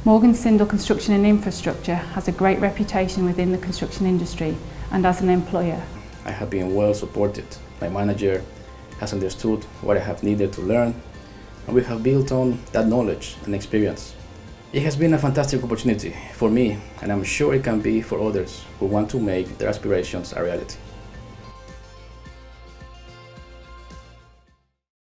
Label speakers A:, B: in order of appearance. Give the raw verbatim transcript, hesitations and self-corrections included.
A: Morgan Sindall Construction and Infrastructure has a great reputation within the construction industry and as an employer.
B: I have been well supported. My manager has understood what I have needed to learn, and we have built on that knowledge and experience. It has been a fantastic opportunity for me, and I'm sure it can be for others who want to make their aspirations a reality.